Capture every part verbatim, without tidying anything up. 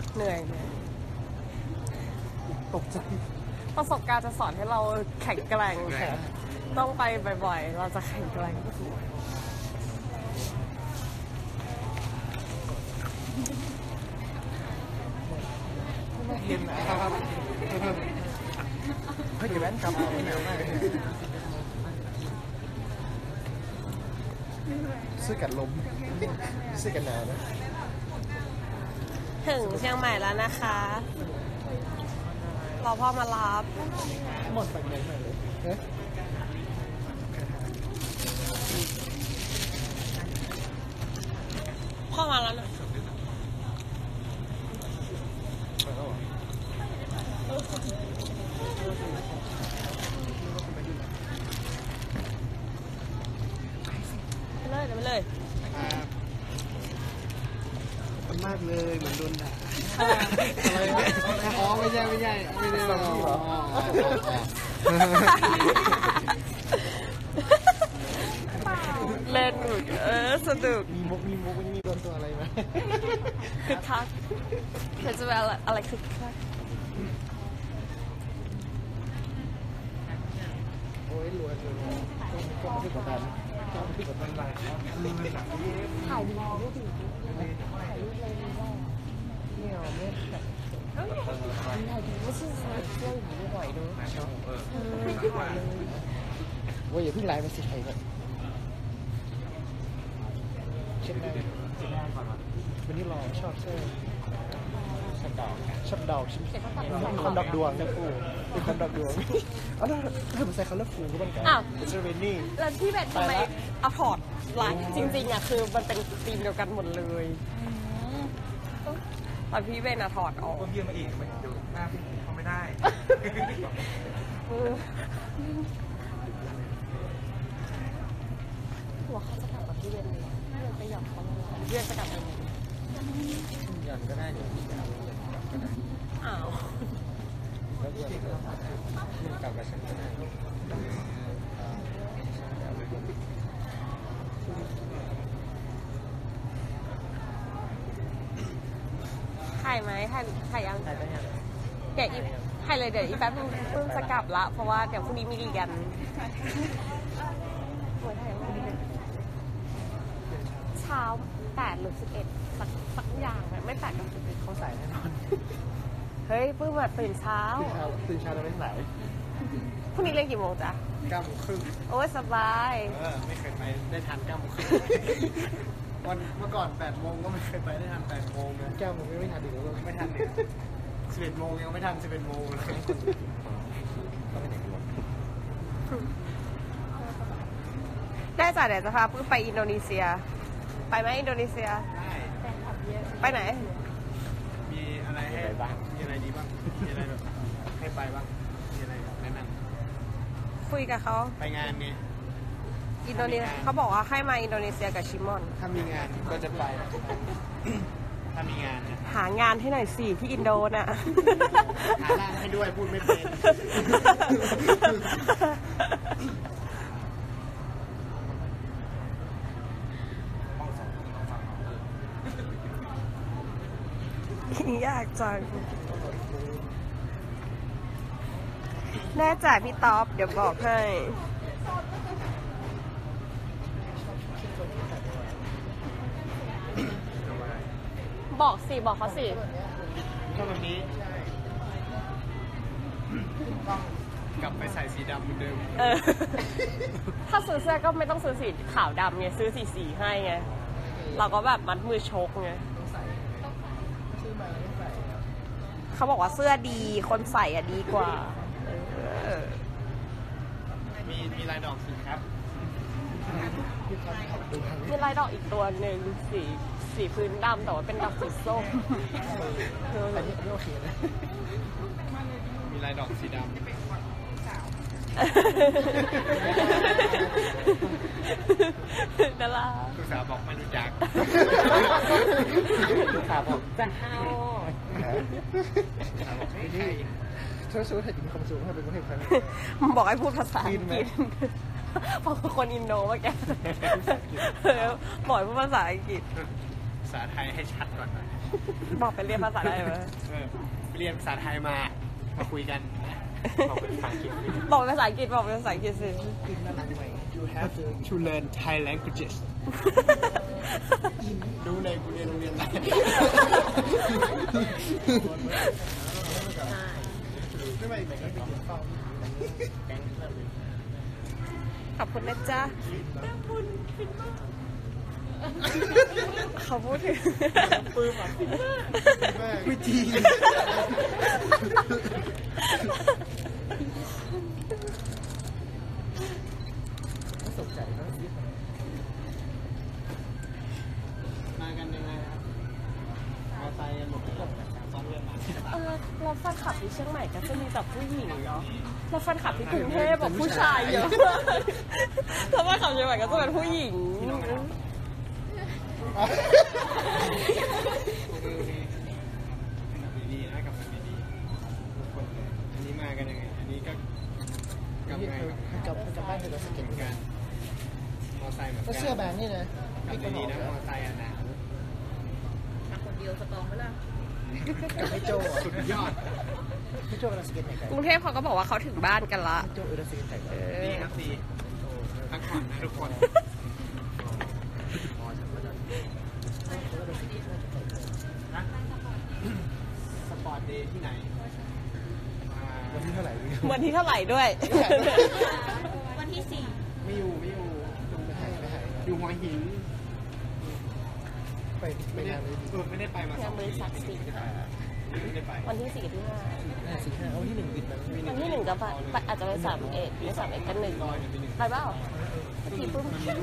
เหนื่อยเหนื่อยตกใจประสบการณ์จะสอนให้เราแข็งแกร่งต้องไปบ่อยๆเราจะแข็งแกร่งเห็นนะครับเฮ้ยแว่นกลับมาแนวได้ซื้อกันลมซื้อกันหนาวนะถึงเชียงใหม่แล้วนะคะรอพ่อมารับหมดไปไหนมาเลยพ่อมาแล้วนะไปเลยเดี๋ยวไปเลยมากเลยเหมือนโดนด่าอะไรอ๋อไม่ใช่ไม่ใช่ไม่ได้หรอเล่นเออสนุกมีมุกมีมุกมีโดนตัวอะไรไหมคึกคักเธอจะเป็นอะไรอะไรคึกคักโอ้ยรวยรวยก็ไม่ได้กดดันก็ไม่ได้กดดันอะไรถ่ายดีถ่ายรูปดีถ่ายรูปเลยไม่เอาไม่แบบถ่ายดีไม่ใช่ใช้เรื่องอย่างนี้บ่อยด้วยว่าอย่าเพิ่งไลน์มาสิใครก่อนเช่นได้วันนี้รอชอบเสื้อชอบดอกชอบดอกชิ้นคนดอกดวงนะฟูเป็นคนดอกดวงอ๋อแล้วถ้าผมใส่คอลเลอร์ฟูก็มันกันเซเว่นนี่แล้วที่แบบทำไมเอาพอร์ตไลน์จริงๆอ่ะคือมันเป็นธีมเดียวกันหมดเลยตอนพี่เบนอะถอดออกก็เยี่ยมมาอีกไม่ดูหน้าพี่เขาไม่ได้หัวเขาจะกลับกับพี่เบนเลยพี่เบนไปหยอกเขาเลยพี่เบนจะกลับไปไหนหย่อนก็ได้เดี๋ยวอ้าวแล้วก็กลับมาฉันก็ได้ถ่ายไหมถ่ายถ่ายยังถ่ายได้ยังเดี๋ยวอีถ่ายเลยเดี๋ยวอีแป๊บนึงเพิ่งจะกลับละเพราะว่าเดี๋ยวพรุ่งนี้มีเรียนเช้าแปดหรือสิบเอ็ดสักสักอย่างไม่แปดกับสิบเอ็ดเขาใส่แน่นอนเฮ้ยเพิ่งมาตื่นเช้าตื่นเช้าตื่นเช้าจะไม่สายพรุ่งนี้เรียนกี่โมงจ๊ะเก้าโมงครึ่งโอ้ยสบายเออไม่เคยไปได้ทันเก้าโมงครึ่งวันเมื่อก่อนแปดโมงก็ไม่เคยไปได้ทันแปดโมงเก้าโมงไม่ทันดีแล้วไม่ทันเลยสิบเอ็ดโมงยังไม่ทันสิบเอ็ดโมงเลยได้จ่ะเดี๋ยวจะพาเพิ่งไปอินโดนีเซียไปไหมอินโดนีเซียได้ไปไหนมีอะไรให้บ้างมีอะไรดีบ้างมีอะไรแบบให้ไปบ้างมีอะไรแนะนำคุยกับเขาไปงานนี้อินโดนีเซียเขาบอกว่าให้มาอินโดนีเซียกับชิมอนถ้ามีงานก็จะไปถ้ามีงานหางานให้หน่อยสิที่อินโดน่ะหางานให้ด้วยพูดไม่เป็นยากจังแน่ใจพี่ต๊อบเดี๋ยวบอกให้บอกสิบอกเขาสิก็แบบนี้ต้องกลับไปใส่สีดำเหมือนเดิมเออถ้าซื้อเสื้อก็ไม่ต้องซื้อสีขาวดำไงซื้อสีสีให้ไงเราก็แบบมัดมือชกไงเขาบอกว่าเสื้อดีคนใส่อะดีกว่ามีมีลายดอกสีครับมีลายดอกอีกตัวหนึ่งสีสีพื้นดำแต่ว่าเป็นดอกสีส้มอันนี้โอเคนะมีลายดอกสีดำดาราลูกสาวบอกไม่รู้จักลูกสาวบอกจะเอาลูกสาวบอกไม่ใช่เธอซื้อให้ถึงคำสูงให้เป็นคนให้ใครบอกให้พูดภาษาอังกฤษเพราะคนอินโดเมื่อกี้บอกให้พูดภาษาอังกฤษภาษาไทยให้ชัดก่อนบอกไปเรียนภาษาไทยมาเออไปเรียนภาษาไทยมามาคุยกันบอกเป็นภาษาอังกฤษบอกเป็นภาษาอังกฤษบอกเป็นภาษาอังกฤษสิ You have to learn Thai languages ดูในกูเรียนโรงเรียนอะไรไม่ไม่ไม่ไม่กินข้าวขอบคุณนะจ๊ะเขาพูดถึงปื้มอ่ะไม่จริงก็สนใจก็มากันยังไงครับมาไปกันหมดเลยซ้อมเรื่องมาเออเราแฟนคลับที่เชียงใหม่ก็จะมีแต่ผู้หญิงเนาะเราแฟนคลับที่กรุงเทพแบบผู้ชายเยอะมากเราแฟนคลับเชียงใหม่ก็จะเป็นผู้หญิงโอเคโอเคกับดีๆนะกับดีๆทุกคนเลยอันนี้มากันยังไงอันนี้ก็กลับไงกลับกลับบ้านเป็นรถสเก็ตเหมือนกันมอไซค์เหมือนกันก็เสื้อแบงค์นี่นะกับดีๆนะมอไซค์อ่ะหนาวคนเดียวสตองไหมล่ะกับพี่โจสุดยอดพี่โจเป็นรถสเก็ตไหนกันกรุงเทพเขาก็บอกว่าเขาถึงบ้านกันละพี่โจเป็นรถสเก็ตไหนกันดีครับดีพักผ่อนนะทุกคนสปอร์ตเดย์ที่ไหนวันที่เท่าไหร่วันที่เท่าไหร่ด้วยวันที่สี่ไม่อยู่ไม่อยู่ไม่หายไม่หายอยู่หัวหินไปไม่ได้เออไม่ได้ไปมาสองปีไม่ได้ไปวันที่สี่ที่ห้าสี่ห้าวันที่หนึ่งบิดมันวันที่หนึ่งก็ไปอาจจะไปสามเอ็ดไม่สามเอ็ดกันหนึ่งไปเปล่าทีปุ้ม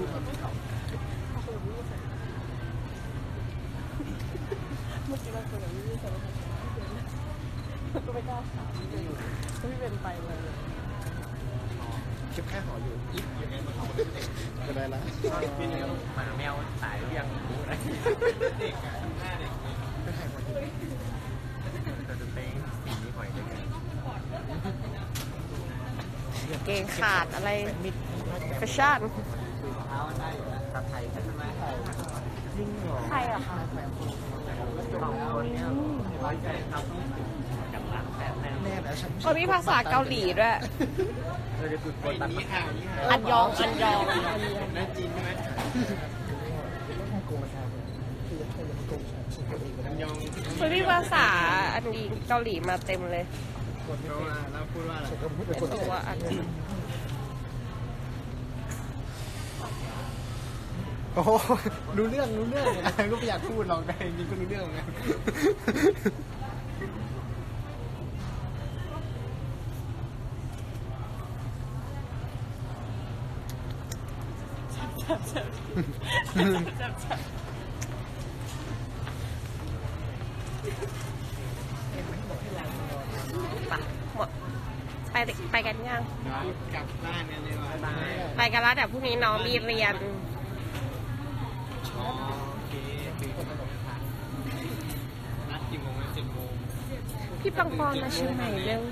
เมื่อกี้เราคุยกับพี่พี่ใช่ไหมก็ไม่กล้าถามพี่เป็นไปเลยเก็บแค่หออยู่อีกยังไงมาทำจะได้ละเป็นยังไงหมาแมวตายหรือยังรู้อะไรเด็กอะหน้าเด็กไม่ถ่ายคนเดียวแต่จะเป็นสีนี้หอยด้วยกันเกงขาดอะไรแฟชั่นเท้าได้อยู่แล้วตัดไทยกันไหมจริงเหรอใครอะคะสองคนเนี้ยร้อยใจครับกับหลังแบบแน่แล้วฉันเขามีภาษาเกาหลีด้วยเราจะฝึกคนตัดนี้ห่างนี้ห่างอันยองอันยองได้จีนใช่ไหมอันยองคือมีภาษาอันดีเกาหลีมาเต็มเลยเราเราพูดว่าอะไรตัวอันนี้โอ้รู้เรื่องรู้เรื่องอะไรก็ไม่อยากพูดหรอกแต่จริงก็รู้เรื่องเหมือนกันหมดไปไปกันยังกลับบ้านกันเลยว่ะไปกันแล้วแต่พรุ่งนี้น้องมีเรียนโอเคคือนัดกี่โมงนะเจ็ดโมงพี่ปังปอนมาเชียงใหม่เร็ว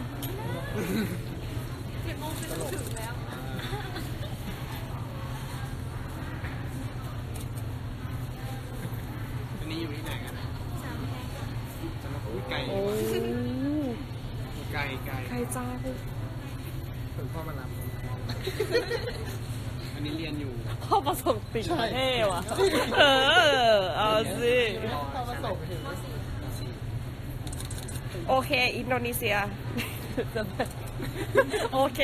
เจ็ดโมงคือต้องถึงแล้วอันนี้อยู่ที่ไหนกันนะจะมาคุยไก่โอ้ไก่ไก่ใครจ้าถึงพ่อมารับอันนี้เรียนอยู่พ่อประสบติดเท่ว่ะเออเอาสิพ่อมาส่งถึงโอเคอินโดนีเซียโอเค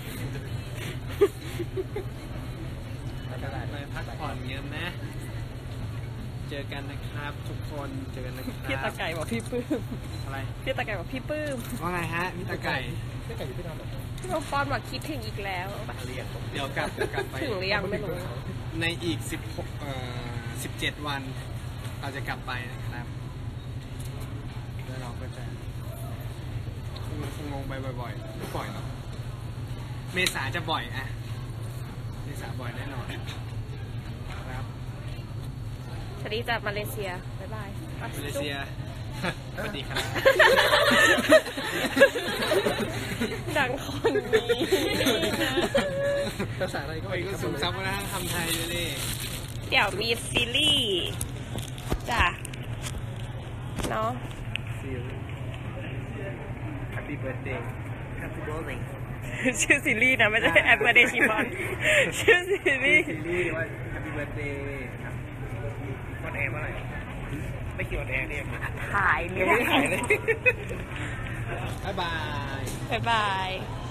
ไปพักผ่อนเงี้ยนะ เจอกันนะครับ ทุกคนเจอกันนะครับพี่ตะไก่บอกพี่ปื้มอะไรพี่ตะไก่บอกพี่ปื้มว่าไงฮะพี่ตาไก่พี่ตาไก่อยู่ที่นอนพี่ปังปอนบอกคิดถึงอีกแล้วเรียกเดี๋ยวกลับเดี๋ยวกลับไปถึงหรือยังไม่รู้ในอีกสิบหกเอ่อสิบเจ็ดวัน เราจะกลับไปนะครับแล้วเราก็จะคงคงลงไปบ่อยๆไม่บ่อยหรอกเมษาจะบ่อยอะเมษาบ่อยแน่นอนครับสวัสดีจากมาเลเซีย บ๊ายบายมาเลเซียสวัสดีครับดังคนนี้นะภาษาอะไรก็ไปก็ซึมซับวัฒนธรรมไทยเลยดิเดี๋ยวมีซีรีส์จ้ะเนาะ Happy birthday Happy birthday ชื่อซีรีส์นะไม่ใช่แอปเบอร์เดชิฟอนชื่อซีรีส์ซีรีส์ว่า Happy birthday ครับออนแอร์เมื่อไหร่ไม่คิดออนแอร์เนี่ยถ่ายยังไม่ได้ถ่ายเลยบ๊ายบายบ๊ายบาย